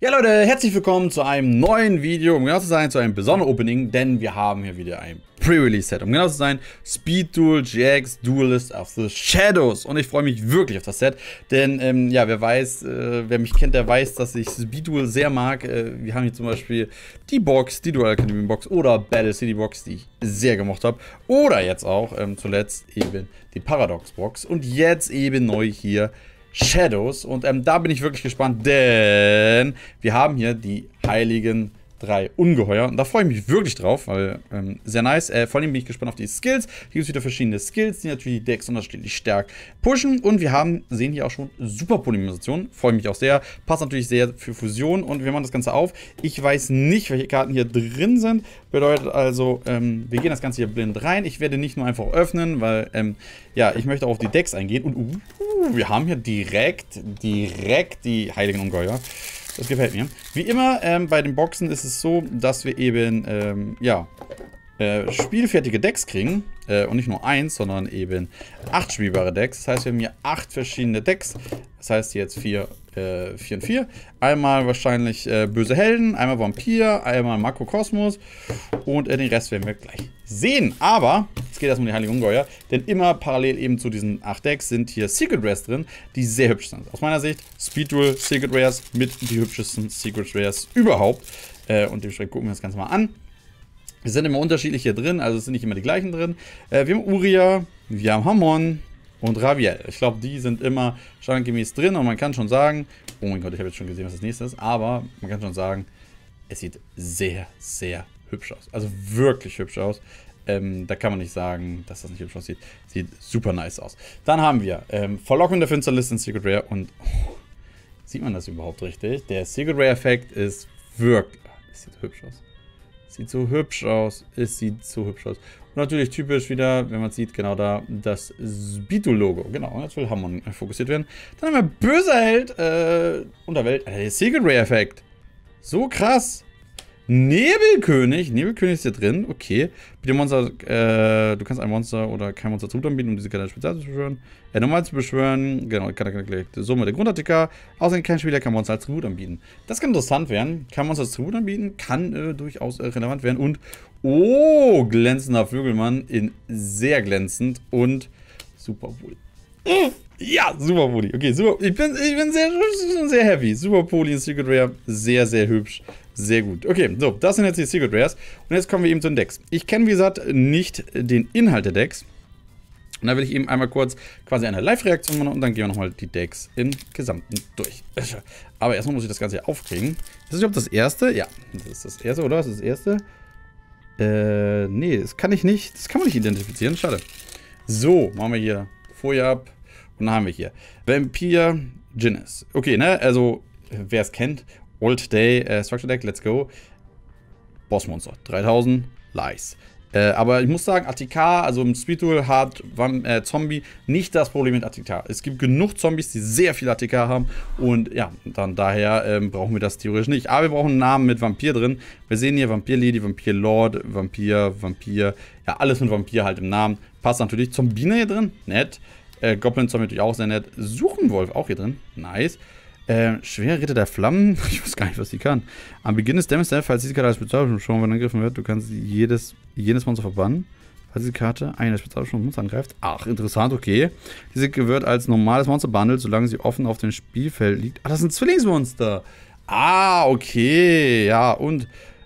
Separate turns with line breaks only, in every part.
Ja Leute, herzlich willkommen zu einem neuen Video, um genau zu sein, zu einem besonderen Opening, denn wir haben hier wieder ein Pre-Release-Set. Um genau zu sein, Speed Duel GX Duelist of the Shadows. Und ich freue mich wirklich auf das Set, denn ja, wer mich kennt, der weiß, dass ich Speed Duel sehr mag. Wir haben hier zum Beispiel die Box, die Dual Academy Box oder Battle City Box, die ich sehr gemocht habe. Oder jetzt auch zuletzt eben die Paradox Box und jetzt eben neu hier Shadows. Und da bin ich wirklich gespannt, denn wir haben hier die heiligen 3 Ungeheuer. Und da freue ich mich wirklich drauf, weil sehr nice. Vor allem bin ich gespannt auf die Skills. Hier gibt es wieder verschiedene Skills, die natürlich die Decks unterschiedlich stark pushen. Und wir sehen hier auch schon Super Polymerisation. Freue mich auch sehr. Passt natürlich sehr für Fusion. Und wir machen das Ganze auf. Ich weiß nicht, welche Karten hier drin sind. Bedeutet also, wir gehen das Ganze hier blind rein. Ich werde nicht nur einfach öffnen, weil, ja, ich möchte auch auf die Decks eingehen. Und wir haben hier direkt die heiligen Ungeheuer. Das gefällt mir. Wie immer bei den Boxen ist es so, dass wir eben, ja, spielfertige Decks kriegen. Und nicht nur 1, sondern eben 8 spielbare Decks. Das heißt, wir haben hier 8 verschiedene Decks. Das heißt jetzt 4 und 4. Einmal wahrscheinlich böse Helden, einmal Vampir, einmal Makrokosmos. Und den Rest werden wir gleich sehen. Aber es geht erstmal um die Heiligen Ungeheuer. Denn immer parallel eben zu diesen 8 Decks sind hier Secret Rares drin, die sehr hübsch sind. Aus meiner Sicht Speed Duel Secret Rares mit die hübschesten Secret Rares überhaupt. Und dementsprechend gucken wir das Ganze mal an. Es sind immer unterschiedlich hier drin, also es sind nicht immer die gleichen drin. Wir haben Uria, wir haben Hamon und Raviel. Ich glaube, die sind immer standardgemäß drin und man kann schon sagen, oh mein Gott, ich habe jetzt schon gesehen, was das nächste ist, aber man kann schon sagen, es sieht sehr, sehr hübsch aus. Also wirklich hübsch aus. Da kann man nicht sagen, dass das nicht hübsch aussieht. Sieht super nice aus. Dann haben wir Verlockung der Finsterlist in Secret Rare und sieht man das überhaupt richtig? Der Secret Rare Effekt ist wirklich, es sieht hübsch aus. Sieht so hübsch aus. Es sieht so hübsch aus. Und natürlich typisch wieder, wenn man sieht, genau da, das Speed-Duel-Logo. Genau, und jetzt will Hamon fokussiert werden. Dann haben wir böser Held, Unterwelt. Der Secret Rare-Effekt. So krass. Nebelkönig. Nebelkönig ist hier drin. Okay. Bitte Monster, du kannst ein Monster oder kein Monster Tribut anbieten, um diese Karte speziell zu beschwören. Normal zu beschwören. Genau, kann er Summe der Grundartikel. Außerdem kein Spieler kann Monster als Tribut anbieten. Das kann interessant werden. Kann Monster als Tribut anbieten. Kann durchaus relevant werden. Und, oh, glänzender Vögelmann in sehr glänzend und super wohl. Ja, Super Poli. Okay, super. Ich bin sehr happy. Super Poli in Secret Rare. Sehr, sehr hübsch. Sehr gut. Okay, so, das sind jetzt die Secret Rares. Und jetzt kommen wir eben zu den Decks. Ich kenne, wie gesagt, nicht den Inhalt der Decks. Und da will ich eben einmal kurz quasi eine Live-Reaktion machen und dann gehen wir nochmal die Decks im Gesamten durch. Aber erstmal muss ich das Ganze hier aufkriegen. Ist das überhaupt das erste? Ja, das ist das erste, oder? Das ist das erste. Nee, das kann ich nicht. Das kann man nicht identifizieren. Schade. So, machen wir hier Folie ab. Und dann haben wir hier Vampir Jinnis. Okay, ne? Also, wer es kennt, Old Day Structure Deck, let's go. Bossmonster, 3000, Lies. Aber ich muss sagen, ATK, also im Speed Duel hat Zombie nicht das Problem mit ATK. Es gibt genug Zombies, die sehr viel ATK haben. Und ja, dann daher brauchen wir das theoretisch nicht. Aber wir brauchen einen Namen mit Vampir drin. Wir sehen hier Vampir Lady, Vampir Lord, Vampir. Ja, alles mit Vampir halt im Namen. Passt natürlich. Zombine hier drin, nett. Goblin Zombie natürlich auch sehr nett. Suchenwolf auch hier drin, nice. Schwer Ritter der Flammen. Ich weiß gar nicht, was die kann. Am Beginn des Damage, falls diese Karte als Spezialbeschwörung angegriffen wird, du kannst jedes Monster verbannen. Falls diese Karte eine Spezialbeschwörung Monster angreift. Ach, interessant, okay. Diese wird als normales Monster behandelt, solange sie offen auf dem Spielfeld liegt. Ah, das sind Zwillingsmonster. Ah, okay. Ja, und.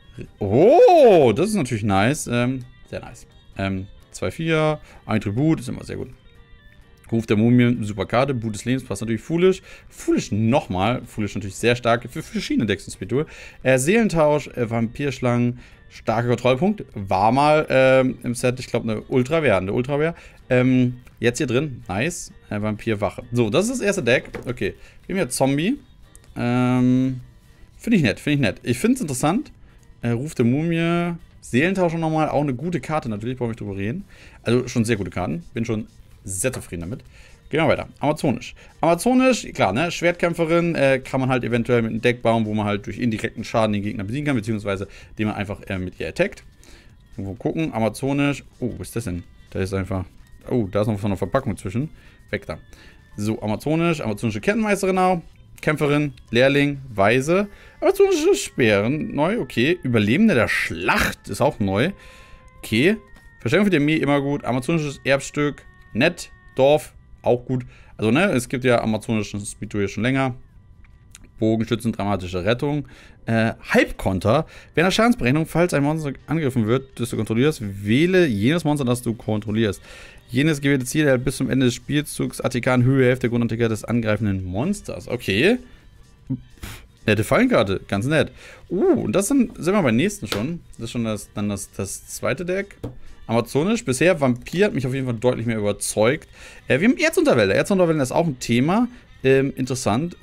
Oh, das ist natürlich nice. Sehr nice. 2-4, ein Tribut, ist immer sehr gut. Ruf der Mumie, super Karte, Boot des Lebens, passt natürlich Foolish. Foolish nochmal, Foolish natürlich sehr stark für verschiedene Decks in Speed Duel. Seelentausch, Vampirschlangen, starker Kontrollpunkt. War mal im Set, ich glaube, eine Ultra-Wehr. Jetzt hier drin, nice. Vampirwache. So, das ist das erste Deck. Okay, wir haben hier Zombie. Finde ich nett. Ich finde es interessant. Ruf der Mumie, Seelentausch nochmal, auch eine gute Karte natürlich, brauche ich drüber reden. Also schon sehr gute Karten, bin schon sehr zufrieden damit. Gehen wir weiter. Amazonisch. Amazonisch, klar, ne? Schwertkämpferin kann man halt eventuell mit einem Deck bauen, wo man halt durch indirekten Schaden den Gegner besiegen kann, beziehungsweise den man einfach mit ihr attackt. Irgendwo gucken. Amazonisch. Oh, was ist das denn? Da ist einfach. Oh, da ist noch so eine Verpackung zwischen. Weg da. So, Amazonisch. Amazonische Kettenmeisterin auch. Kämpferin, Lehrling, Weise. Amazonische Speeren, neu, okay. Überlebende der Schlacht ist auch neu. Okay. Verstärkung für die Armee, immer gut. Amazonisches Erbstück, nett. Dorf, auch gut. Also, ne, es gibt ja amazonischen Speedduel schon länger. Bogenschützen, dramatische Rettung. Halbkonter. Während der Schadensberechnung, falls ein Monster angegriffen wird, das du kontrollierst, wähle jenes Monster, das du kontrollierst. Jenes gewählte Ziel erhält bis zum Ende des Spielzugs ATK in Höhe Hälfte der Grundantiker des angreifenden Monsters. Okay. Nette Fallenkarte, ganz nett. Und das sind wir beim nächsten schon. Das ist schon das zweite Deck. Amazonisch. Bisher Vampir hat mich auf jeden Fall deutlich mehr überzeugt. Wir haben Erzunterwälder. Erzunterwälder ist auch ein Thema. Interessant.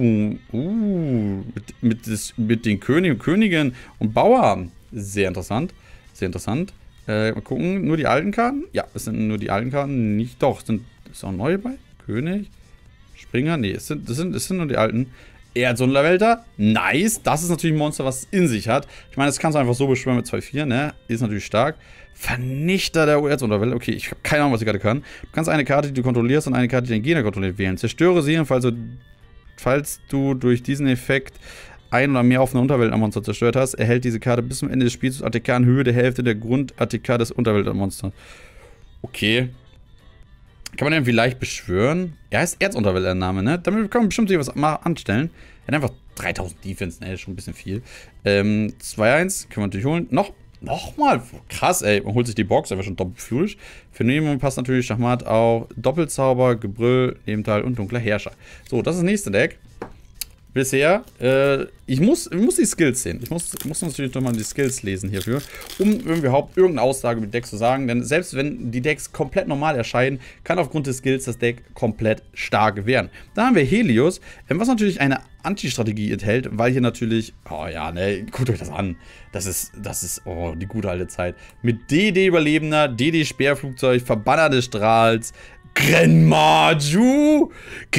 Mit den Königen und Königinnen und Bauern. Sehr interessant. Sehr interessant. Mal gucken. Nur die alten Karten? Ja, es sind nur die alten Karten. Nicht doch. Ist auch neu bei? König? Springer? Nee, es sind nur die alten. Erzunterwälder. Nice. Das ist natürlich ein Monster, was es in sich hat. Ich meine, das kannst du einfach so beschwören mit 2-4, ne? Ist natürlich stark. Vernichter der Erzunterwelt. Okay, ich habe keine Ahnung, was ich gerade kann. Du kannst eine Karte, die du kontrollierst, und eine Karte, die dein Gegner kontrolliert, wählen. Zerstöre sie, falls du durch diesen Effekt ein oder mehr offene Unterwelt-Monster zerstört hast, erhält diese Karte bis zum Ende des Spiels ATK in Höhe der Hälfte der Grund-ATK des Unterwelt-Monsters. Okay. Kann man den vielleicht beschwören? Er heißt Erzunterwelt-Name, ne? Damit kann man bestimmt sich was mal anstellen. Er hat einfach 3000 Defense, ne? Das ist schon ein bisschen viel. 2-1 können wir natürlich holen. Nochmal, krass, ey. Man holt sich die Box, einfach schon doppelt fühlig. Für Nebenung passt natürlich Schachmat auch Doppelzauber, Gebrüll, Nebenteil und dunkler Herrscher. So, das ist das nächste Deck. Bisher, ich muss die Skills sehen. Ich muss natürlich nochmal die Skills lesen hierfür, um überhaupt irgendeine Aussage mit Decks zu sagen. Denn selbst wenn die Decks komplett normal erscheinen, kann aufgrund des Skills das Deck komplett stark werden. Dann haben wir Helios, was natürlich eine Anti-Strategie enthält, weil hier natürlich, oh ja, ne, guckt euch das an. Das ist, oh, die gute alte Zeit. Mit DD-Überlebender, DD-Speerflugzeug, Verbanner des Strahls, Grenmaju.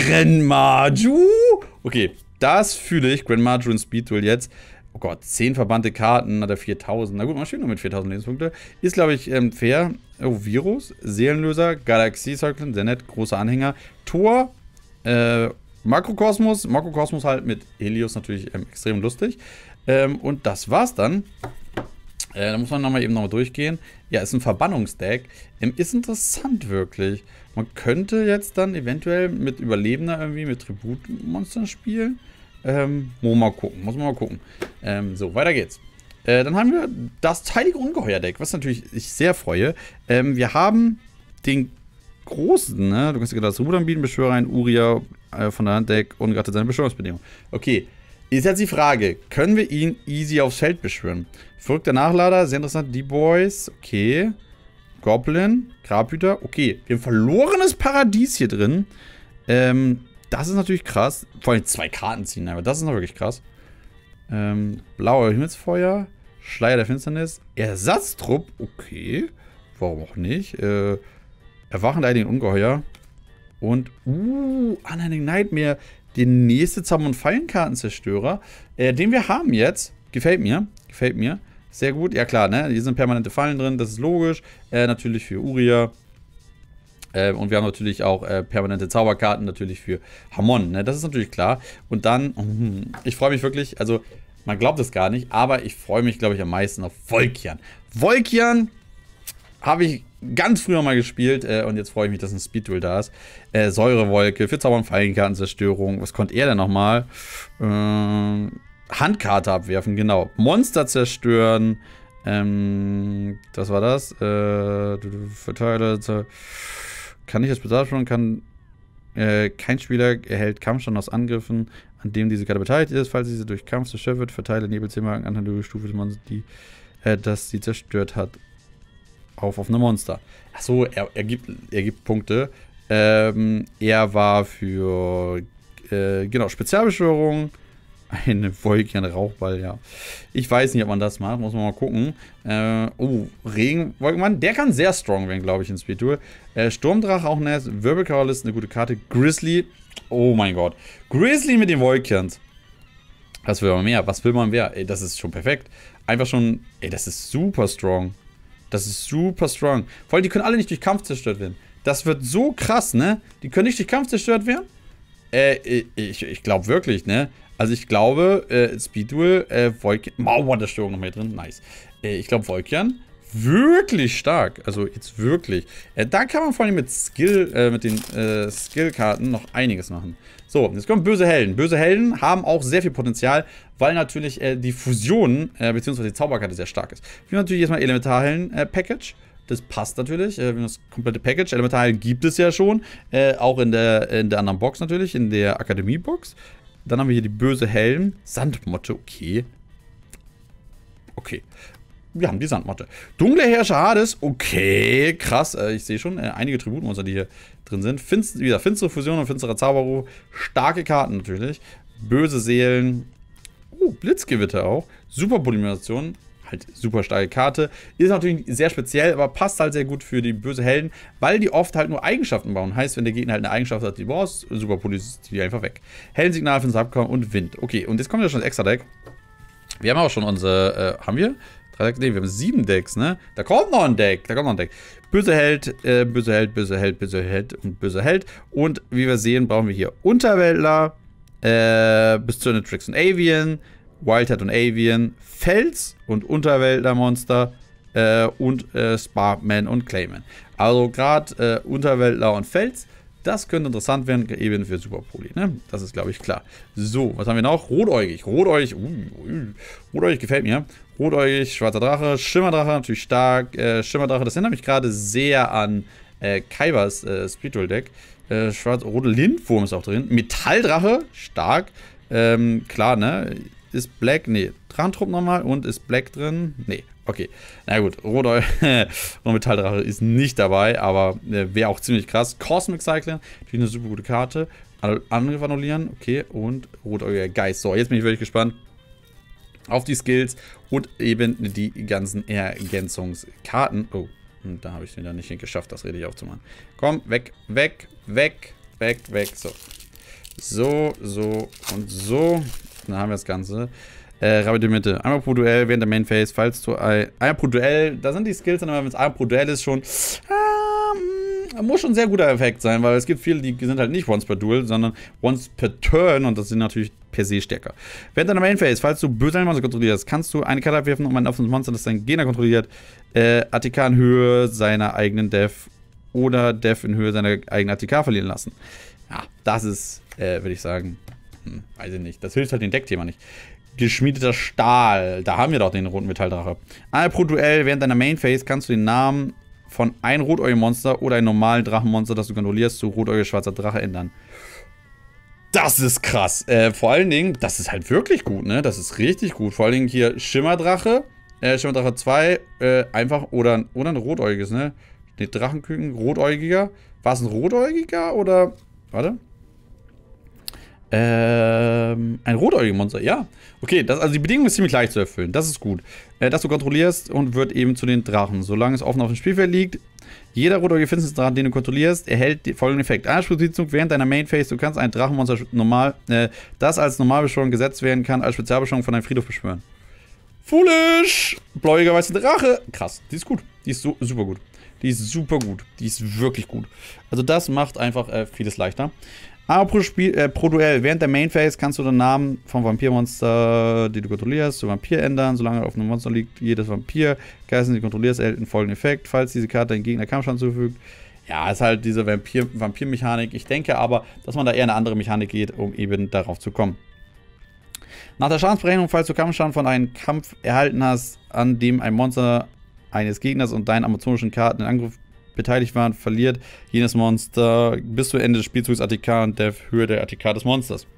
Okay. Das fühle ich, Grenmaju in Speedduel jetzt. Oh Gott, 10 verbannte Karten, hat er 4000. Na gut, man steht nur mit 4000 Lebenspunkte. Ist, glaube ich, fair. Oh, Virus, Seelenlöser, Galaxie Circle, sehr nett, großer Anhänger. Tor, Makrokosmos. Makrokosmos halt mit Helios natürlich extrem lustig. Und das war's dann. Da muss man nochmal durchgehen. Ja, ist ein Verbannungsdeck. Ist interessant wirklich. Man könnte jetzt dann eventuell mit Überlebender irgendwie mit Tributmonstern spielen. Muss man mal gucken. So, weiter geht's. Dann haben wir das heilige Ungeheuer-Deck, was natürlich ich sehr freue. Wir haben den großen, ne? Du kannst dir das Ruder anbieten, beschwöre einen Uria von der Handdeck und gerade seine Beschwörungsbedingungen. Okay. Ist jetzt die Frage, können wir ihn easy aufs Feld beschwören? Verrückter Nachlader, sehr interessant. Die Boys, okay. Goblin, Grabhüter, okay. Wir haben verlorenes Paradies hier drin. Das ist natürlich krass. Vor allem 2 Karten ziehen, aber das ist noch wirklich krass. Blauer Himmelsfeuer, Schleier der Finsternis, Ersatztrupp, okay. Warum auch nicht? Erwachen der Heiligen Ungeheuer. Und, Unending Nightmare. Der nächste Zauber- und Fallenkartenzerstörer, den wir haben jetzt. Gefällt mir. Sehr gut. Ja klar, ne? Hier sind permanente Fallen drin, das ist logisch. Natürlich für Uria. Und wir haben natürlich auch permanente Zauberkarten natürlich für Hamon, ne? Das ist natürlich klar. Und dann, ich freue mich wirklich, also man glaubt es gar nicht, aber ich freue mich, glaube ich, am meisten auf Volkian. Volkian habe ich ganz früher mal gespielt und jetzt freue ich mich, dass ein Speedduel da ist. Säurewolke für Zauber- und Fallenkardenzerstörung. Was konnte er denn nochmal? Handkarte abwerfen, genau. Monster zerstören. Das war das. Verteile. Kann ich das besagen? Kein Spieler erhält Kampfstand aus Angriffen, an dem diese Karte beteiligt ist. Falls diese durch Kampf zerstört wird, verteile Nebelzimmer an der Stufe des Monsters, das sie zerstört hat, auf offene Monster. Achso, er gibt Punkte. Er war für genau, Spezialbeschwörung. Eine Wolken-Rauchball, ja. Ich weiß nicht, ob man das macht. Muss man mal gucken. Regenwolkenmann. Der kann sehr strong werden, glaube ich, in Speedduel. Sturmdrache auch nice. Wirbelkauer ist eine gute Karte. Grizzly. Oh mein Gott. Grizzly mit den Wolkens. Was will man mehr? Was will man mehr? Ey, das ist schon perfekt. Einfach schon. Ey, das ist super strong. Vor allem, die können alle nicht durch Kampf zerstört werden. Das wird so krass, ne? Die können nicht durch Kampf zerstört werden. Ich glaube wirklich, ne? Also ich glaube, Speed Duel, Volkian, Mauerstörung noch mehr drin, nice. Ich glaube, Volkian, wirklich stark, also jetzt wirklich. Da kann man vor allem mit den Skill-Karten noch einiges machen. So, jetzt kommen böse Helden. Böse Helden haben auch sehr viel Potenzial, weil natürlich die Fusion, beziehungsweise die Zauberkarte sehr stark ist. Wir haben natürlich erstmal Elementarhelden-Package. Das passt natürlich, das komplette Package. Elementarhelden gibt es ja schon, auch in der anderen Box natürlich, in der Akademie-Box. Dann haben wir hier die böse Helden. Sandmotte, okay. Okay. Wir haben die Sandmotte. Dunkle Herrscher Hades, okay, krass. Ich sehe schon einige Tributmonster, die hier drin sind. Wieder finstere Fusion und finsterer Zauberruf. Starke Karten natürlich. Böse Seelen. Oh, Blitzgewitter auch. Super Polymerisation. Halt super starke Karte. Ist natürlich sehr speziell, aber passt halt sehr gut für die böse Helden, weil die oft halt nur Eigenschaften bauen. Heißt, wenn der Gegner halt eine Eigenschaft hat, die brauchst, super polymerisierst die einfach weg. Heldensignal für das Abkommen und Wind. Okay, und jetzt kommt ja schon das Extra-Deck. Wir haben auch schon unsere, haben wir? 3 Decks? Ne, wir haben 7 Decks, ne? Da kommt noch ein Deck, Böse Held, böse Held, böse Held, böse Held und böse Held. Und wie wir sehen, brauchen wir hier Unterweltler, Bestürne Tricks und Avian, Wildhead und Avian, Fels und Unterweltler-Monster und Sparkman und Clayman. Also gerade Unterweltler und Fels, das könnte interessant werden, eben für Super Poly, ne? Das ist, glaube ich, klar. So, was haben wir noch? Rotäugig. Rotäugig gefällt mir. Rotäugig, schwarzer Drache, Schimmerdrache, natürlich stark. Schimmerdrache, das erinnert mich gerade sehr an Kaivas Speedroll-Deck. Rote Lindwurm ist auch drin. Metalldrache, stark. Klar, ne? Ist Black, ne. Drachentrupp nochmal und ist Black drin? Ne. Okay, na gut, Rotäugig und Metalldrache ist nicht dabei, aber wäre auch ziemlich krass. Cosmic Cycler, natürlich eine super gute Karte. Angriff annullieren, okay, und Rotäugiger Geist. So, jetzt bin ich wirklich gespannt auf die Skills und eben die ganzen Ergänzungskarten. Oh, und da habe ich es wieder nicht geschafft, das richtig aufzumachen. Komm, weg, weg, weg, weg, weg, so. So, so und so. Dann haben wir das Ganze. Rabbit in Mitte. Einmal pro Duell während der Main Phase, falls du einmal pro Duell, da sind die Skills dann, wenn es einmal pro Duell ist, schon muss schon ein sehr guter Effekt sein, weil es gibt viele, die sind halt nicht once per Duel, sondern once per Turn und das sind natürlich per se stärker. Während deiner Main Phase, falls du böse Monster kontrollierst, kannst du eine Karte abwerfen, um ein offenes Monster, das dein Gegner kontrolliert, ATK in Höhe seiner eigenen Def oder Def in Höhe seiner eigenen ATK verlieren lassen. Ja, das ist, würde ich sagen, weiß ich nicht, das hilft halt dem Deckthema nicht. Geschmiedeter Stahl. Da haben wir doch den roten Metalldrache. Einmal pro Duell während deiner Main Phase kannst du den Namen von einem Rotäugel-Monster oder einem normalen Drachenmonster, das du kontrollierst, zu Rotäugel-schwarzer Drache ändern. Das ist krass. Vor allen Dingen, das ist halt wirklich gut, ne? Das ist richtig gut. Vor allen Dingen hier Schimmerdrache. Schimmerdrache 2, einfach, oder ein rotäugiges, ne? Ne, Drachenküken, rotäugiger. War es ein rotäugiger oder. Warte. Ein rotäugiges Monster, ja. Okay, also die Bedingung ist ziemlich leicht zu erfüllen. Das ist gut. Das du kontrollierst und wird eben zu den Drachen. Solange es offen auf dem Spielfeld liegt, jeder rotäugige Finsternisdrache, den du kontrollierst, erhält den folgenden Effekt. Einspielzug während deiner Main Phase, du kannst ein Drachenmonster das als Normalbeschwörung gesetzt werden kann, als Spezialbeschwörung von deinem Friedhof beschwören. Foolish! Bläuiger weißer Drache. Krass, die ist gut. Die ist so, super gut. Die ist super gut. Die ist wirklich gut. Also das macht einfach vieles leichter. Aber pro Duell, während der Main Phase kannst du den Namen vom Vampirmonster, die du kontrollierst, zu Vampir ändern. Solange auf einem Monster liegt, jedes Vampir, Geist, den du kontrollierst, erhält einen folgenden Effekt, falls diese Karte deinen Gegner Kampfschaden zufügt. Ja, ist halt diese Vampir-Mechanik. Ich denke aber, dass man da eher eine andere Mechanik geht, um eben darauf zu kommen. Nach der Schadensberechnung, falls du Kampfschaden von einem Kampf erhalten hast, an dem ein Monster eines Gegners und deinen amazonischen Karten in Angriff beteiligt waren, verliert jenes Monster bis zum Ende des Spielzugs ATK und der Höhe der ATK des Monsters.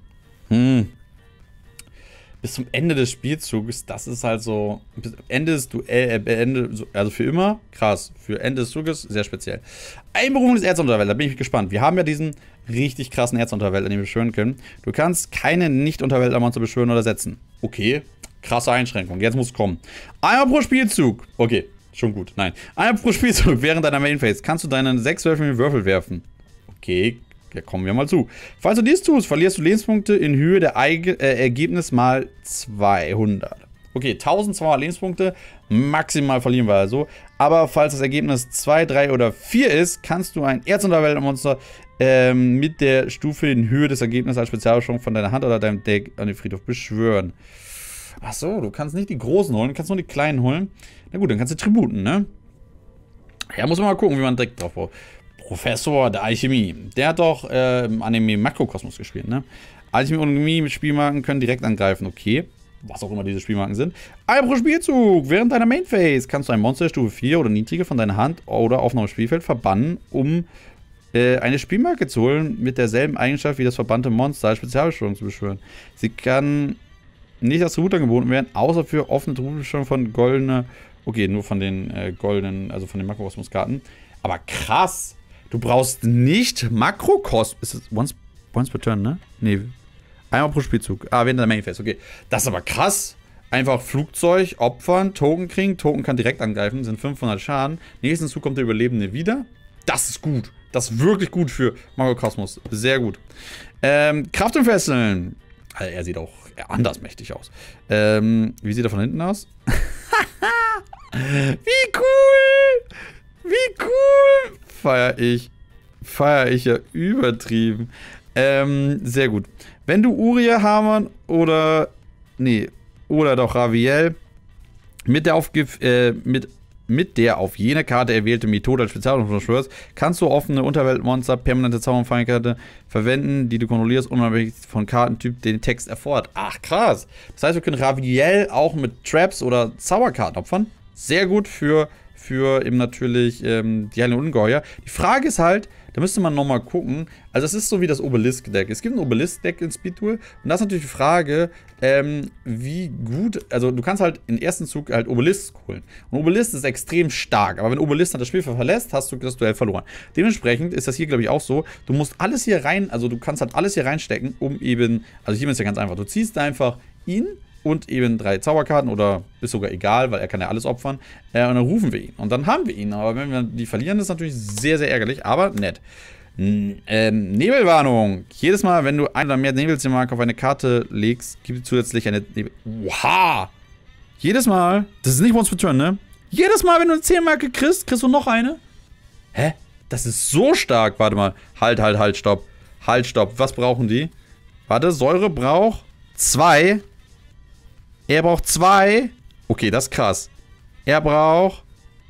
Bis zum Ende des Spielzugs, das ist halt so, bis Ende des Duells, also für immer, krass, für Ende des Zuges, sehr speziell. Einberufung des Erzunterwälder, da bin ich gespannt. Wir haben ja diesen richtig krassen Erzunterwälder, den wir beschwören können. Du kannst keine Nicht-Unterwälder-Monster beschwören oder setzen. Okay, krasse Einschränkung, jetzt muss es kommen. Einmal pro Spielzug, okay. Schon gut, nein. Einmal pro Spielzug während deiner Main Phase kannst du deinen 6 Würfel werfen. Okay, da kommen wir mal zu. Falls du dies tust, verlierst du Lebenspunkte in Höhe der Ergebnis mal 200. Okay, 1200 Lebenspunkte, maximal verlieren wir also. Aber falls das Ergebnis 2, 3 oder 4 ist, kannst du ein Erzunterweltmonster mit der Stufe in Höhe des Ergebnisses als Spezialbeschwörung von deiner Hand oder deinem Deck an den Friedhof beschwören. Achso, du kannst nicht die großen holen, du kannst nur die kleinen holen. Na gut, dann kannst du Tributen, ne? Ja, muss man mal gucken, wie man direkt drauf braucht. Professor der Alchemie. Der hat doch Anime Makrokosmos gespielt, ne? Alchemie und Alchemie mit Spielmarken können direkt angreifen, okay. Was auch immer diese Spielmarken sind. Einmal pro Spielzug. Während deiner Main Phase kannst du ein Monster der Stufe 4 oder niedriger von deiner Hand oder auf einem Spielfeld verbannen, um eine Spielmarke zu holen mit derselben Eigenschaft wie das verbannte Monster als Spezialbeschwörung zu beschwören. Sie kann nicht als Tribut angeboten werden, außer für offene Tributbeschwörung von goldene. Okay, nur von den goldenen, also von den Makrokosmos-Karten. Aber krass. Du brauchst nicht Makrokosmos. Ist es once per turn, ne? Nee. Einmal pro Spielzug. Ah, während der Main Phase, okay. Das ist aber krass. Einfach Flugzeug, opfern, Token kriegen. Token kann direkt angreifen, sind 500 Schaden. Nächsten Zug kommt der Überlebende wieder. Das ist gut. Das ist wirklich gut für Makrokosmos. Sehr gut. Kraft und Fesseln. Also er sieht auch anders mächtig aus. Wie sieht er von hinten aus? Wie cool! Wie cool! Feier ich ja übertrieben. Sehr gut. Wenn du Uriel, Hamon oder doch Raviel mit der auf jene Karte erwählte Methode als Spezialbeschwörung beschwörst, kannst du offene Unterweltmonster, permanente Zauberfeindkarte verwenden, die du kontrollierst, unabhängig von Kartentyp, den Text erfordert. Ach, krass. Das heißt, wir können Raviel auch mit Traps oder Zauberkarten opfern. Sehr gut für eben natürlich die Heilenden Ungeheuer. Die Frage ist halt, da müsste man nochmal gucken, also es ist so wie das Obelisk-Deck. Es gibt ein Obelisk-Deck in Speed Duel und da ist natürlich die Frage, wie gut, also du kannst halt im ersten Zug halt Obelisk holen. Und Obelisk ist extrem stark, aber wenn Obelisk dann das Spiel verlässt, hast du das Duell verloren. Dementsprechend ist das hier, glaube ich, auch so, du musst alles hier rein, also du kannst halt alles hier reinstecken, um eben, also hier ist ja ganz einfach, du ziehst einfach ihn und eben 3 Zauberkarten oder ist sogar egal, weil er kann ja alles opfern. Und dann rufen wir ihn. Und dann haben wir ihn. Aber wenn wir die verlieren, ist natürlich sehr, sehr ärgerlich, aber nett. Nebelwarnung. Jedes Mal, wenn du ein oder mehr Nebelzielmarken auf eine Karte legst, gibt es zusätzlich eine Nebel... Wow! Jedes Mal, das ist nicht once per turn, ne? Jedes Mal, wenn du eine 10-Marke kriegst, kriegst du noch eine? Hä? Das ist so stark. Warte mal. Halt, stopp. Halt, stopp. Was brauchen die? Warte, Säure braucht 2. Er braucht 2. Okay, das ist krass. Er braucht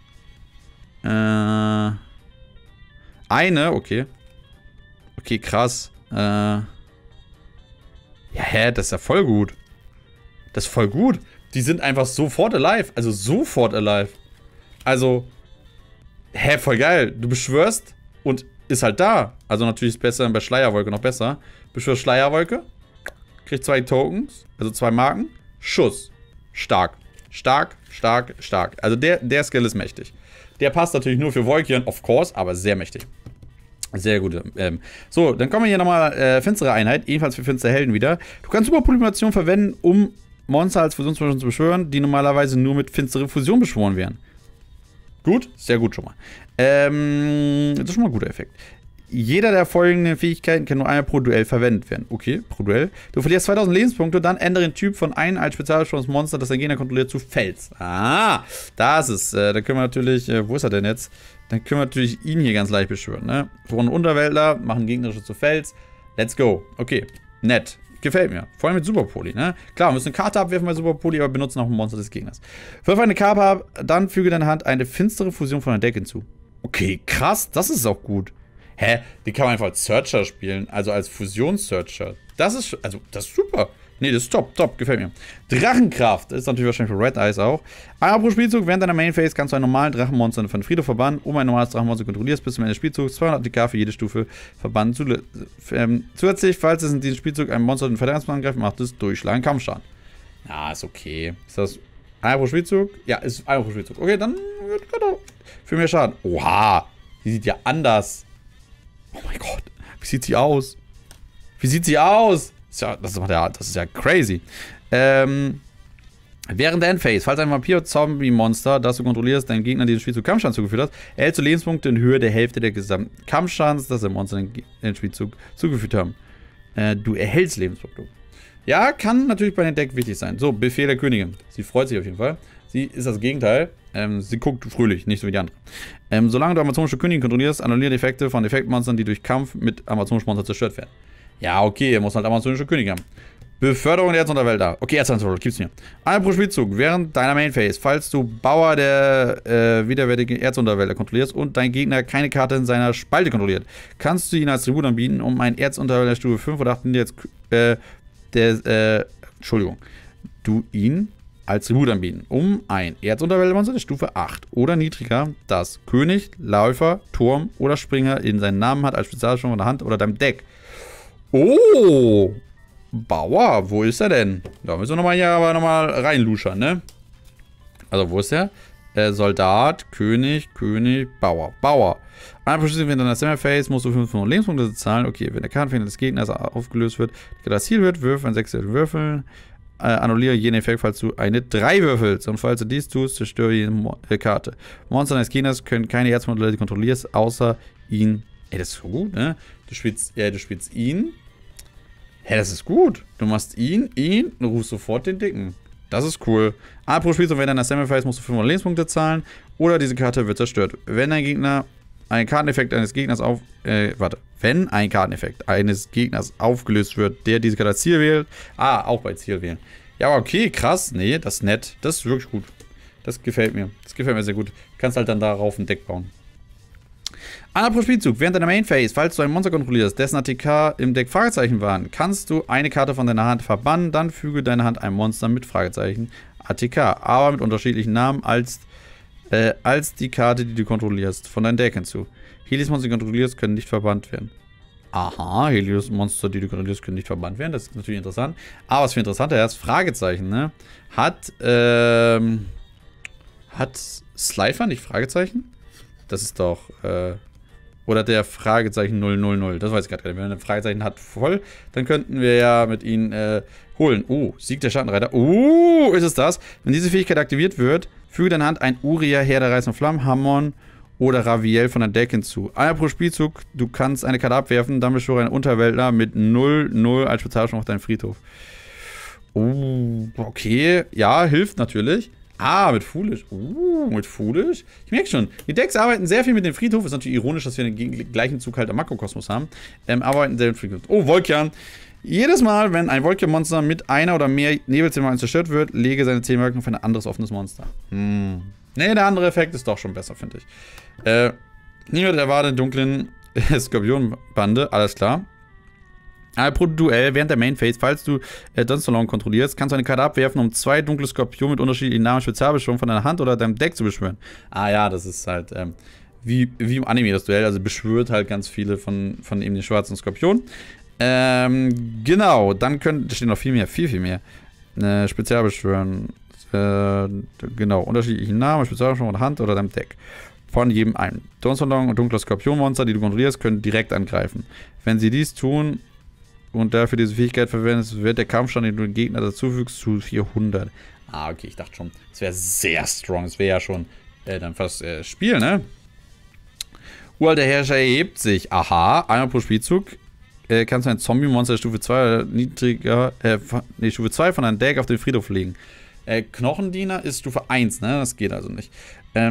eine, okay. Okay, krass. Ja, hä, das ist ja voll gut. Das ist voll gut. Die sind einfach sofort alive. Also sofort alive. Also, hä, voll geil. Du beschwörst und ist halt da. Also natürlich ist es besser bei Schleierwolke noch besser. Beschwörst Schleierwolke. Kriegt 2 Tokens. Also 2 Marken. Schuss. Stark. Also der Skill ist mächtig. Der passt natürlich nur für Wolkion, of course, aber sehr mächtig. Sehr gut. So, dann kommen wir hier nochmal finstere Einheit, ebenfalls für finstere Helden wieder. Du kannst Superpolymation verwenden, um Monster als Fusionsbeschwörung zu beschwören, die normalerweise nur mit finstere Fusion beschworen werden. Gut, sehr gut schon mal. Das ist schon mal ein guter Effekt. Jeder der folgenden Fähigkeiten kann nur einmal pro Duell verwendet werden. Okay, pro Duell. Du verlierst 2000 Lebenspunkte, dann ändere den Typ von einem als Spezialbeschwörungsmonster, das dein Gegner kontrolliert, zu Fels. Ah, das ist, da können wir natürlich, wo ist er denn jetzt? Dann können wir natürlich ihn hier ganz leicht beschwören, ne? Vor einem Unterweltler, machen gegnerische zu Fels. Let's go. Okay, nett. Gefällt mir. Vor allem mit Superpoli, ne? Klar, wir müssen eine Karte abwerfen bei Superpoli, aber benutzen auch ein Monster des Gegners. Wirf eine Karte ab, dann füge deiner Hand eine finstere Fusion von deinem Deck hinzu. Okay, krass, das ist auch gut. Hä? Die kann man einfach als Searcher spielen, also als Fusions-Searcher. Das ist super. Nee, das ist top, gefällt mir. Drachenkraft, das ist natürlich wahrscheinlich für Red Eyes auch. Einmal pro Spielzug, während deiner Main Phase kannst du einen normalen Drachenmonster von Friedhof verbannen. Um ein normales Drachenmonster kontrollierst, bis zum Ende des Spielzugs 200 ATK für jede Stufe verbannen. Zusätzlich, falls es in diesem Spielzug ein Monster den Verteidigungsmann angreift, macht es Durchschlagen Kampfschaden. Ja, ist okay. Ist das einmal pro Spielzug? Ja, ist einmal pro Spielzug. Okay, dann für mehr Schaden. Oha, die sieht ja anders. Oh mein Gott, wie sieht sie aus? Das ist ja crazy. Während der Endphase, falls ein Vampir-Zombie-Monster, das du kontrollierst, deinen Gegner diesem Spielzug Kampfschaden zugeführt hat, erhältst du Lebenspunkte in Höhe der Hälfte der gesamten Kampfschadens, das dem Monster in den Spielzug zugefügt haben. Du erhältst Lebenspunkte. Ja, kann natürlich bei dem Deck wichtig sein. So, Befehl der Königin. Sie freut sich auf jeden Fall. Sie ist das Gegenteil. Sie guckt fröhlich, nicht so wie die andere. Solange du amazonische Königin kontrollierst, annulliere Effekte von Effektmonstern, die durch Kampf mit amazonischen Monstern zerstört werden. Ja, okay, er muss halt amazonische Königin haben. Beförderung der Erzunterwälder. Okay, Erzunterwälder, gibt's mir. Einmal pro Spielzug während deiner Main Phase, falls du Bauer der widerwärtigen Erzunterwälder kontrollierst und dein Gegner keine Karte in seiner Spalte kontrolliert, kannst du ihn als Tribut anbieten, um einen Erzunterwälder Stufe 5 oder 8 jetzt Entschuldigung. Du ihn als Tribut anbieten, um ein Erzunterwäldermonster der Stufe 8 oder niedriger, das König, Läufer, Turm oder Springer in seinen Namen hat, als Spezialbeschwörung von der Hand oder deinem Deck. Oh! Bauer, wo ist er denn? Da müssen wir nochmal reinluschern, ne? Also, wo ist er? Soldat, König, Bauer. Bauer. Einmal pro Spielzug in deiner Semi-Phase musst du 500 Lebenspunkte zahlen. Okay, wenn der Kartenfehler des Gegners aufgelöst wird, das Ziel wird, würfel ein 6 Würfeln. Annulliere jeden Effekt, falls du eine 3 würfelst. Und falls du dies tust, zerstöre jede Karte. Monster deines Gegners können keine Erzmodelle, die du kontrollierst, außer ihn. Ey, das ist so gut, ne? Du spielst ihn. Hä, das ist gut. Du machst ihn, und rufst sofort den Dicken. Das ist cool. Einmal pro Spielzug, wenn deiner Semi-Phase musst du 500 Lebenspunkte zahlen. Oder diese Karte wird zerstört. Wenn dein Gegner ein Karteneffekt eines Gegners wenn ein Karteneffekt eines Gegners aufgelöst wird, der diese Karte als Ziel wählt. Ah, auch bei Ziel wählen. Ja, okay, krass. Nee, das ist nett. Das ist wirklich gut. Das gefällt mir. Das gefällt mir sehr gut. Du kannst halt dann darauf ein Deck bauen. Einmal pro Spielzug, während deiner Main Phase, falls du ein Monster kontrollierst, dessen ATK im Deck Fragezeichen waren, kannst du eine Karte von deiner Hand verbannen, dann füge deine Hand ein Monster mit Fragezeichen ATK, aber mit unterschiedlichen Namen als die Karte, die du kontrollierst, von deinem Deck hinzu. Helios-Monster, die du kontrollierst, können nicht verbannt werden. Aha, Helios-Monster, die du kontrollierst, können nicht verbannt werden. Das ist natürlich interessant. Aber was viel interessanter ist, Fragezeichen, ne? Hat Slifer nicht Fragezeichen? Das ist doch, oder der Fragezeichen 000. Das weiß ich gerade nicht. Wenn er ein Fragezeichen hat voll, dann könnten wir ja mit ihnen holen. Oh, Sieg der Schattenreiter. Oh, ist es das? Wenn diese Fähigkeit aktiviert wird, füge deine Hand ein Uria, Herr der reißenden Flammen, Hammon oder Raviel von der Deck hinzu. Einmal pro Spielzug, du kannst eine Karte abwerfen, dann beschwöre einen Unterweltler mit 0/0 als Spezialbeschwörung auf deinen Friedhof. Oh, okay. Ja, hilft natürlich. Ah, mit Foolish. Mit Foolish. Ich merke schon, die Decks arbeiten sehr viel mit dem Friedhof. Ist natürlich ironisch, dass wir den gleichen Zug halt am Makrokosmos haben. Arbeiten sehr mit dem Friedhof. Oh, Volkian. Jedes Mal, wenn ein Volkian-Monster mit einer oder mehr Nebelzimmermarken zerstört wird, lege seine Zähmarken auf ein anderes offenes Monster. Ne, der andere Effekt ist doch schon besser, finde ich. Niemand erwartet dunklen Skorpionbande. Alles klar. Pro Duell während der Main Phase, falls du Dunstone kontrollierst, kannst du eine Karte abwerfen, um 2 dunkle Skorpione mit unterschiedlichen Namen Spezialbeschwörung von deiner Hand oder deinem Deck zu beschwören. Ah ja, das ist halt wie im Anime das Duell, also beschwört halt ganz viele von eben den schwarzen Skorpionen. Genau, dann da steht noch viel mehr. Spezialbeschwören, genau, unterschiedliche Namen, Spezialbeschwörung von der Hand oder deinem Deck. Von jedem einen. Dunstone und dunkle Skorpionmonster, die du kontrollierst, können direkt angreifen. Wenn sie dies tun und dafür diese Fähigkeit verwendest, wird der Kampfstand, den du den Gegner dazufügst, zu 400. Ah, okay, ich dachte schon, das wäre sehr strong. Das wäre ja schon dann fast Spiel, ne? Uralter Herrscher erhebt sich. Aha, einmal pro Spielzug kannst du ein Zombie-Monster Stufe 2 niedriger, Stufe 2 von deinem Deck auf den Friedhof legen. Knochendiener ist Stufe 1, ne? Das geht also nicht.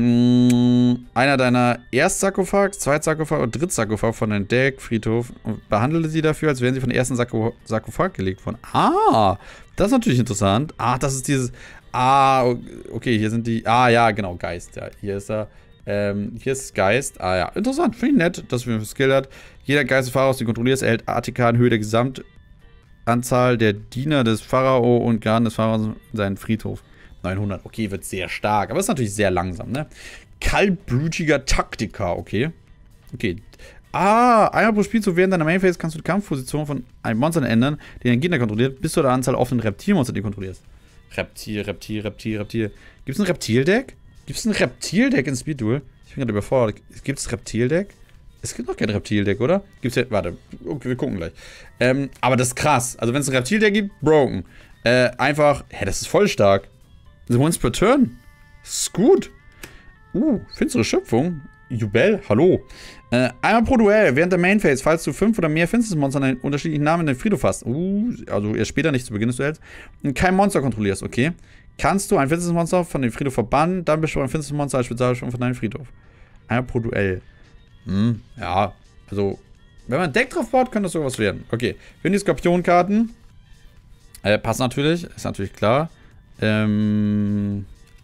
Einer deiner Erstsarkophag, Zweitsarkophag und Drittsarkophag von deinem Deck, Friedhof, und behandle sie dafür, als wären sie von der ersten Sarkophag gelegt worden. Ah, das ist natürlich interessant. Ah, das ist dieses. Ah, okay, hier sind die. Ah, ja, genau, Geist. Ja, hier ist er. Hier ist Geist. Ah, ja, interessant. Finde ich nett, dass wir einen Skill hat. Jeder Geistesfahrer, den du kontrollierst, erhält ATK in Höhe der Gesamtanzahl der Diener des Pharao und Garden des Pharaos in seinen Friedhof. 900, okay, wird sehr stark, aber ist natürlich sehr langsam, ne? Kaltblütiger Taktiker, okay. Okay. Ah, einmal pro Spielzug während deiner Mainphase kannst du die Kampfposition von einem Monster ändern, die deinen Gegner kontrolliert, bis zu der Anzahl offenen Reptilmonster, die du kontrollierst. Reptil. Gibt es ein Reptildeck? Gibt es ein Reptildeck in Speed Duel? Ich bin gerade überfordert. Gibt es Reptildeck? Es gibt noch kein Reptildeck, oder? Gibt's ja. Warte, okay, wir gucken gleich. Aber das ist krass. Also, wenn es ein Reptildeck gibt, broken. Einfach, das ist voll stark. The Once per Turn. Das ist gut. Finstere Schöpfung. Jubel, hallo. Einmal pro Duell, während der Main Phase, falls du 5 oder mehr Finsternismonster einen unterschiedlichen Namen in den Friedhof hast. Also erst später, nicht zu Beginn des Duells. Und kein Monster kontrollierst, okay. Kannst du ein Finsternismonster von dem Friedhof verbannen, dann bist du ein Finsternismonster als Spezialbeschwörung von deinem Friedhof. Einmal pro Duell. Ja, also, wenn man ein Deck drauf baut, könnte das sowas werden. Okay, für die Skorpionkarten. Passt natürlich, ist natürlich klar. Wähle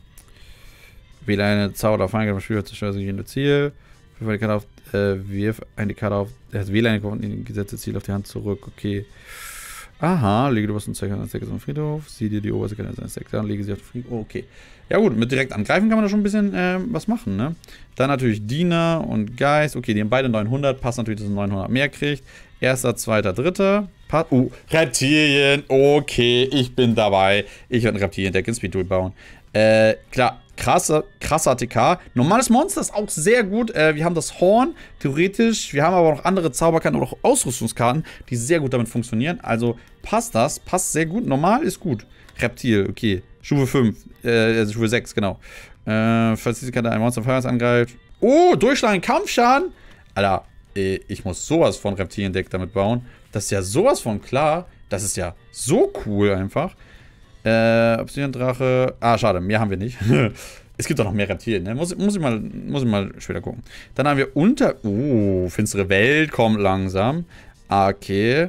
eine Zauber auf Feindgegner Spieler zerstört sich jedes Ziel. Wirf eine Karte auf, wirf eine Karte auf, wähle eine gesetzte Ziel auf die Hand zurück. Okay. Aha, lege du was und zeige eines Decks auf den Friedhof. Sieh dir die oberste Karte eines Decks an, lege sie auf den Friedhof. Oh, okay. Ja gut, mit direkt angreifen kann man da schon ein bisschen was machen, ne? Dann natürlich Diener und Geist. Okay, die haben beide 900. Passt natürlich, dass er 900 mehr kriegt. Erster, zweiter, dritter. Reptilien. Okay, ich bin dabei. Ich werde ein Reptilien-Deck ins Speedtool bauen. Klar, krasser ATK. Normales Monster ist auch sehr gut. Wir haben das Horn, theoretisch. Wir haben aber noch andere Zauberkarten oder auch Ausrüstungskarten, die sehr gut damit funktionieren. Also passt das. Passt sehr gut. Normal ist gut. Reptil, okay. Stufe 5. Stufe 6, genau. Falls diese Karte ein Monster Feuers angreift. Oh, durchschlagen, Kampfschaden. Alter, ich muss sowas von Reptilien-Deck damit bauen. Das ist ja sowas von klar. Das ist ja so cool einfach. Obsidian-Drache. Ah, schade, mehr haben wir nicht. Es gibt doch noch mehr Reptilien, ne? Muss ich mal später gucken. Dann haben wir finstere Welt kommt langsam. Okay.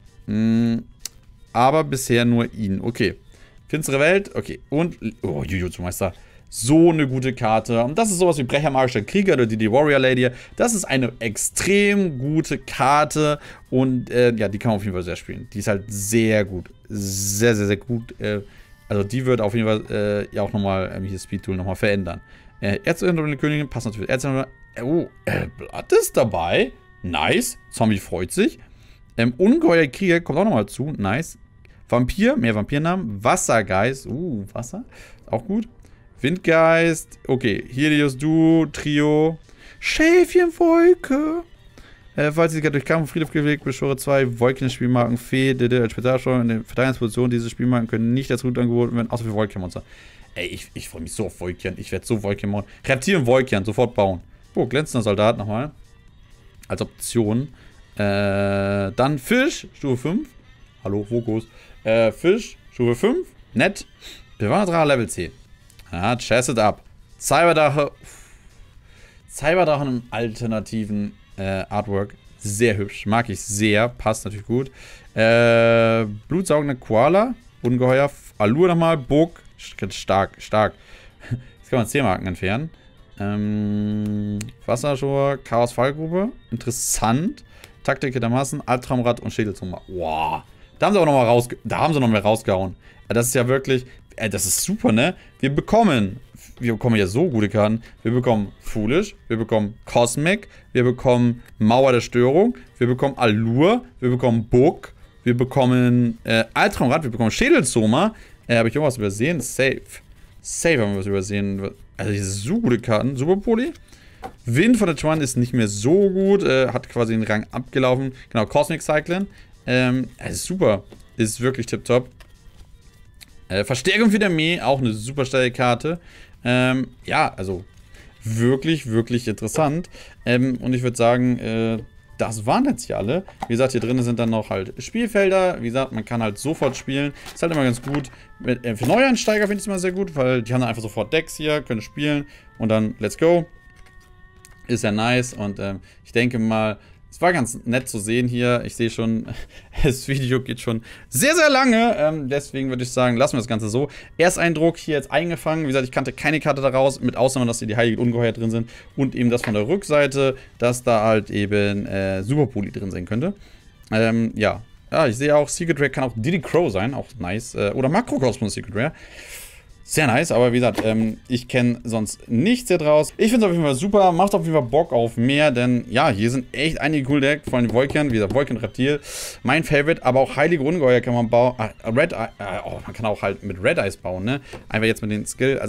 Aber bisher nur ihn. Okay. Finstere Welt, okay. Und, Jujutsu-Meister. So eine gute Karte. Und das ist sowas wie Brecher Magischer Krieger oder die Warrior Lady. Das ist eine extrem gute Karte. Und ja, die kann man auf jeden Fall sehr spielen. Die ist halt sehr gut. Sehr, sehr, sehr gut. Also die wird auf jeden Fall ja auch nochmal hier Speed-Tool nochmal verändern. Erzählende Königin passt natürlich. Erzählende. Blatt ist dabei. Nice. Zombie freut sich. Ungeheuer Krieger kommt auch nochmal zu. Nice. Vampir, mehr Vampirnamen. Wassergeist. Wasser. Auch gut. Windgeist. Okay. Helios Du, Trio. Schäfchenwolke. Falls sie durch Kampf und Friedhof gelegt, beschwöre 2 Wolken-Spielmarken Fee, als Spezialsteuer in der Verteidigungsposition. Diese Spielmarken können nicht als Route angeboten werden, außer für Wolkenmonster. Ey, ich freue mich so auf Wolken. Ich werde so Wolken bauen. Reptil und Wolken sofort bauen. Glänzender Soldat nochmal. Als Option. Dann Fisch, Stufe 5. Hallo, Fokus. Fisch, Stufe 5. Nett. Bewahrdrache Level 10. Ja, chess it up. Cyberdrache. Cyberdrache im alternativen Artwork. Sehr hübsch. Mag ich sehr. Passt natürlich gut. Blutsaugende Koala. Ungeheuer. Allure nochmal. Burg. Stark. Jetzt kann man 10 Marken entfernen. Wasserschor. Chaos Fallgrube. Interessant. Taktik der Massen. Albtraumrad und Schädelzummer. Wow. Da haben sie aber noch mehr rausgehauen. Das ist ja wirklich. Das ist super, ne? Wir bekommen ja so gute Karten. Wir bekommen Foolish, wir bekommen Cosmic, wir bekommen Mauer der Störung, wir bekommen Allure, wir bekommen Book, wir bekommen Albtraumrad, wir bekommen Schädelzoma. Habe ich irgendwas übersehen? Safe haben wir was übersehen. Also diese so gute Karten. Super Poly. Wind von der Chuan ist nicht mehr so gut. Hat quasi den Rang abgelaufen. Genau, Cosmic Cyclone. Ist super. Ist wirklich tipptopp. Verstärkung für die Armee, auch eine super starke Karte. Ja, also wirklich, wirklich interessant. Und ich würde sagen, das waren jetzt hier alle. Wie gesagt, hier drin sind dann noch halt Spielfelder. Wie gesagt, man kann halt sofort spielen. Ist halt immer ganz gut. Für Neueinsteiger finde ich es immer sehr gut, weil die haben dann einfach sofort Decks hier, können spielen und dann let's go. Ist ja nice und ich denke mal, es war ganz nett zu sehen hier. Ich sehe schon, das Video geht schon sehr, sehr lange. Deswegen würde ich sagen, lassen wir das Ganze so. Ersteindruck hier jetzt eingefangen. Wie gesagt, ich kannte keine Karte daraus, mit Ausnahme, dass hier die Heilige Ungeheuer drin sind. Und eben das von der Rückseite, dass da halt eben Super Poly drin sein könnte. Ja, ich sehe auch, Secret Rare kann auch Diddy Crow sein. Auch nice. Oder Makrokosmos Secret Rare. Sehr nice, aber wie gesagt, ich kenne sonst nichts hier draus. Ich finde es auf jeden Fall super, macht auf jeden Fall Bock auf mehr, denn ja, hier sind echt einige coole Decks, vor allem die Wolken, wie gesagt, Wolken Reptil, mein Favorite, aber auch Heilige Ungeheuer kann man bauen, man kann auch halt mit Red Eyes bauen, ne? Einfach jetzt mit den Skill, also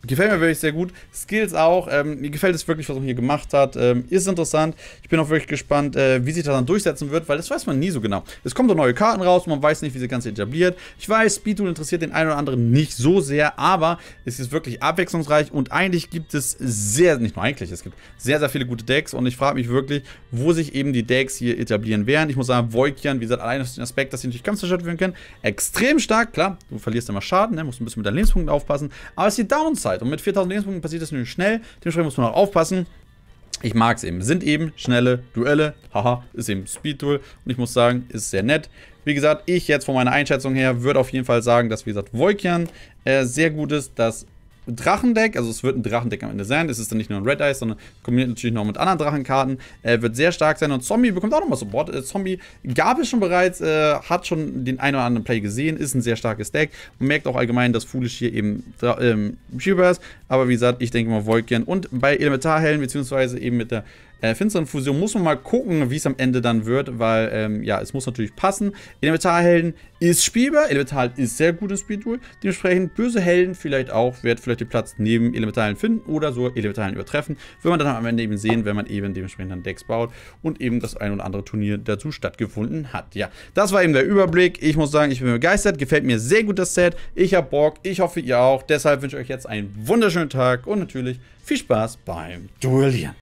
Gefällt mir wirklich sehr gut. Skills auch. Mir gefällt es wirklich, was er hier gemacht hat. Ist interessant. Ich bin auch wirklich gespannt, wie sich das dann durchsetzen wird, weil das weiß man nie so genau. Es kommen doch neue Karten raus und man weiß nicht, wie sich das Ganze etabliert. Ich weiß, Speedtool interessiert den einen oder anderen nicht so sehr, aber es ist wirklich abwechslungsreich und eigentlich gibt es nicht nur eigentlich, es gibt sehr, sehr viele gute Decks und ich frage mich wirklich, wo sich eben die Decks hier etablieren werden. Ich muss sagen, Voikian, wie gesagt, allein aus dem Aspekt, dass sie natürlich ganz zerstört werden können, extrem stark. Klar, du verlierst immer Schaden, ne? Musst ein bisschen mit deinen Lebenspunkten aufpassen, aber es ist die Downside und mit 4000 Lebenspunkten passiert das nämlich schnell, dementsprechend muss man auch aufpassen. Ich mag es eben. Sind eben schnelle Duelle. Haha, ist eben Speedtool. Und ich muss sagen, ist sehr nett. Wie gesagt, ich jetzt von meiner Einschätzung her würde auf jeden Fall sagen, dass, wie gesagt, Voikian sehr gut ist. Das Drachendeck, also es wird ein Drachendeck am Ende sein. Es ist dann nicht nur ein Red Eyes, sondern kombiniert natürlich noch mit anderen Drachenkarten. Wird sehr stark sein und Zombie bekommt auch nochmal Support. Zombie gab es schon bereits, hat schon den einen oder anderen Play gesehen, ist ein sehr starkes Deck. Man merkt auch allgemein, dass Foolish hier eben Schieber ist. Aber wie gesagt, ich denke mal Voikian und bei Elementarhelden, beziehungsweise eben mit der finsteren Fusion muss man mal gucken, wie es am Ende dann wird, weil, ja, es muss natürlich passen. Elementarhelden ist spielbar, Elemental ist sehr gut im Speedtool, dementsprechend böse Helden vielleicht auch, wird vielleicht den Platz neben Elementalen finden oder so Elementalen übertreffen, wird man dann am Ende eben sehen, wenn man eben dementsprechend dann Decks baut und eben das ein oder andere Turnier dazu stattgefunden hat. Ja, das war eben der Überblick. Ich muss sagen, ich bin begeistert, gefällt mir sehr gut das Set, ich habe Bock, ich hoffe ihr auch, deshalb wünsche ich euch jetzt einen wunderschönen Tag und natürlich viel Spaß beim Duellieren.